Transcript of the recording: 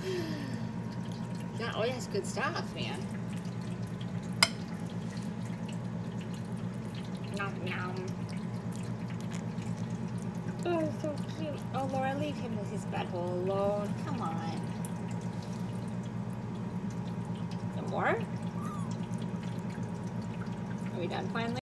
Yeah, oh, that's good stuff, man. Nom nom. Oh, so cute. Oh, Laura, leave him with his butthole alone. Come on. Some more? Are we done finally?